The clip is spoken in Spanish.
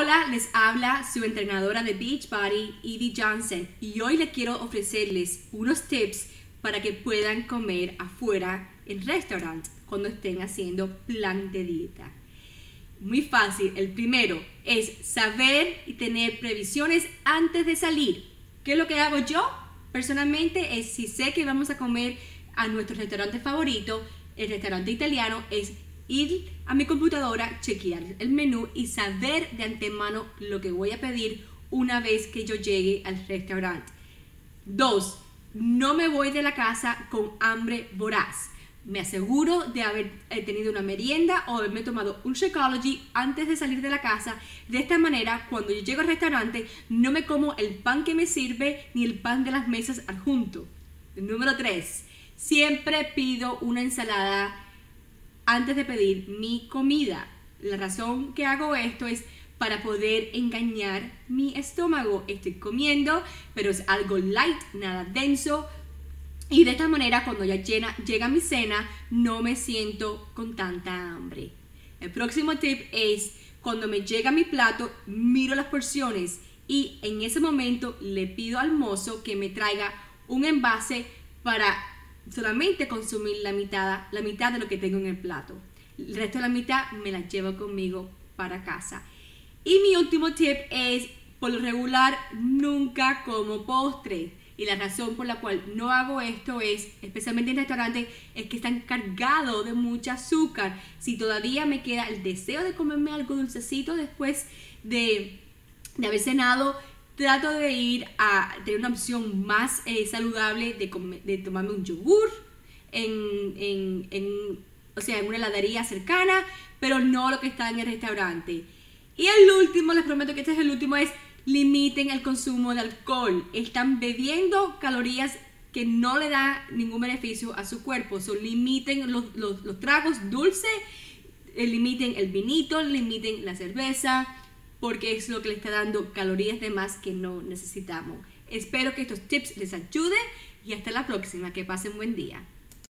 Hola, les habla su entrenadora de Beachbody, Evie Johnson, y hoy les quiero ofrecerles unos tips para que puedan comer afuera en restaurantes cuando estén haciendo plan de dieta. Muy fácil. El primero es saber y tener previsiones antes de salir. ¿Qué es lo que hago yo? Personalmente es, si sé que vamos a comer a nuestro restaurante favorito, el restaurante italiano, es ir a mi computadora, chequear el menú y saber de antemano lo que voy a pedir una vez que yo llegue al restaurante. 2. No me voy de la casa con hambre voraz. Me aseguro de haber tenido una merienda o haberme tomado un Shakeology antes de salir de la casa. De esta manera, cuando yo llego al restaurante, no me como el pan que me sirve ni el pan de las mesas adjunto. Número 3. Siempre pido una ensalada antes de pedir mi comida. La razón que hago esto es para poder engañar mi estómago. Estoy comiendo, pero es algo light, nada denso. Y de esta manera, cuando ya llega mi cena, no me siento con tanta hambre. El próximo tip es, cuando me llega mi plato, miro las porciones y en ese momento le pido al mozo que me traiga un envase para solamente consumir la mitad de lo que tengo en el plato. El resto de la mitad me la llevo conmigo para casa. Y mi último tip es, por lo regular, nunca como postre. Y la razón por la cual no hago esto es, especialmente en restaurantes, es que están cargados de mucho azúcar. Si todavía me queda el deseo de comerme algo dulcecito después de haber cenado, trato de ir a tener una opción más saludable de tomarme un yogur en una heladería cercana, pero no lo que está en el restaurante. Y el último, les prometo que este es el último, es limiten el consumo de alcohol. Están bebiendo calorías que no le dan ningún beneficio a su cuerpo. Limiten los tragos dulces, limiten el vinito, limiten la cerveza, porque es lo que le está dando calorías de más que no necesitamos. Espero que estos tips les ayuden y hasta la próxima. Que pasen buen día.